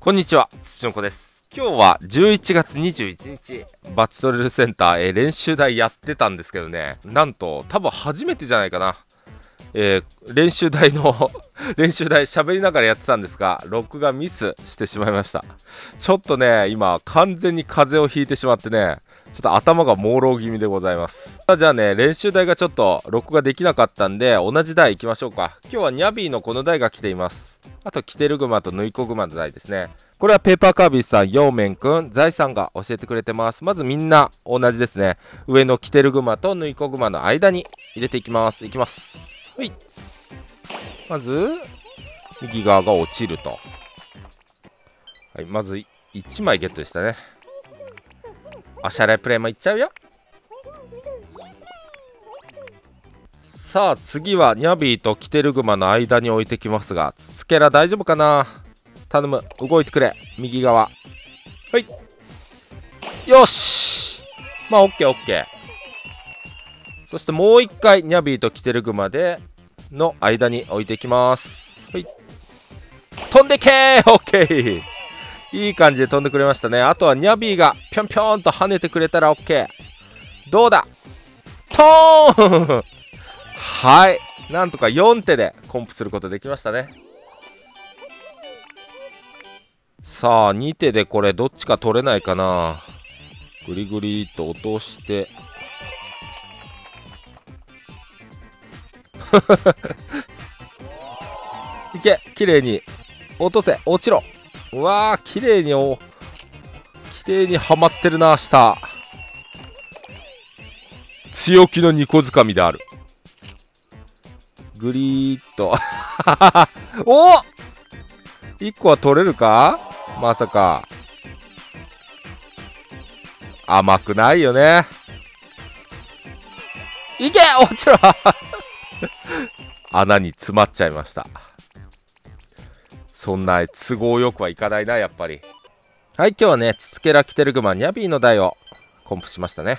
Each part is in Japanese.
こんにちは、土の子です。今日は11月21日、バチトレルセンター、練習台やってたんですけどね、なんと多分初めてじゃないかな。練習台喋りながらやってたんですが、録画ミスしてしまいました。ちょっとね、今完全に風邪をひいてしまってね、ちょっと頭が朦朧気味でございます。じゃあね、練習台がちょっと録画できなかったんで、同じ台行きましょうか。今日はニャビーのこの台が来ています。あとキテルグマとヌイコグマの台ですね。これはペーパーカービスさん、ヨーメンくん、ザイさんが教えてくれてます。まずみんな同じですね。上のキテルグマとヌイコグマの間に入れていきます。いきます。はい。まず右側が落ちると。はい、まず1枚ゲットでしたね。おしゃれプレイもいっちゃうよ。さあ次はニャビーとキテルグマの間に置いてきますが、ツツケラ大丈夫かな。頼む、動いてくれ。右側。はい、よし。まあ OKOK。 そしてもう一回ニャビーとキテルグマでの間に置いていきます。はい、飛んでけー。 OK。 いい感じで飛んでくれましたね。あとはニャビーがぴょんぴょんと跳ねてくれたら OK。 どうだ、トーンはい、なんとか4手でコンプすることできましたね。さあ2手でこれどっちか取れないかな。グリグリと落としていけ、綺麗に落とせ、落ちろ。うわー、綺麗にはまってるな。下強気の2個掴みである。グリーッとおっ、1個は取れるか。まさか。甘くないよね。いけ、落ちろ穴に詰まっちゃいました。そんな都合よくはいかないな、やっぱり。はい、今日はね、ツツケラキテルグマニャビーの台をコンプしましたね。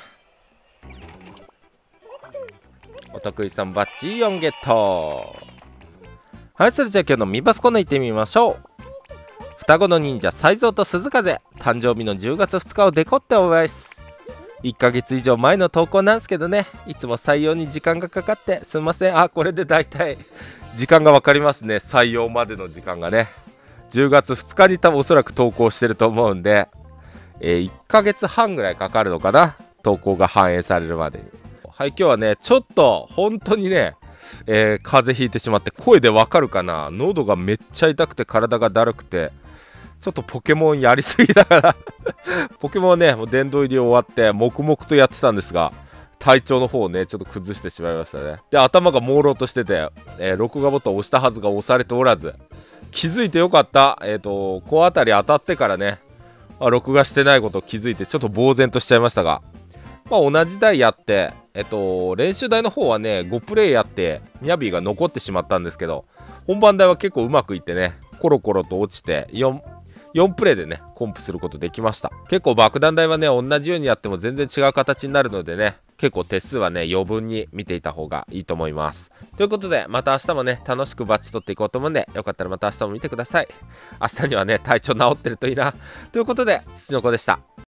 お得意さんバッチ4ゲット。はい、それじゃあ今日のミバスコーナー行ってみましょう。双子の忍者才蔵と鈴風、誕生日の10月2日をデコってお祝いす。1ヶ月以上前の投稿なんですけどね、いつも採用に時間がかかってすみません。あ、これでだいたい時間が分かりますね。採用までの時間がね、10月2日に多分おそらく投稿してると思うんで、1ヶ月半ぐらいかかるのかな、投稿が反映されるまでに。はい、今日はね、ちょっと本当にね、風邪ひいてしまって、声でわかるかな、喉がめっちゃ痛くて体がだるくて、ちょっとポケモンやりすぎだからポケモンはね、もう殿堂入り終わって黙々とやってたんですが、体調の方をねちょっと崩してしまいましたね。で、頭が朦朧としてて、録画ボタンを押したはずが押されておらず、気づいてよかった。こうあたり当たってからね、録画してないことを気づいてちょっと呆然としちゃいましたが、まあ同じ台やって、練習台の方はね5プレイやってニャビーが残ってしまったんですけど、本番台は結構うまくいってね、コロコロと落ちて4プレイでねコンプすることできました。結構爆弾台はね同じようにやっても全然違う形になるのでね、結構手数はね余分に見ていた方がいいと思います。ということで、また明日もね楽しくバッチ取っていこうと思うんで、よかったらまた明日も見てください。明日にはね体調治ってるといいな。ということで、土の子でした。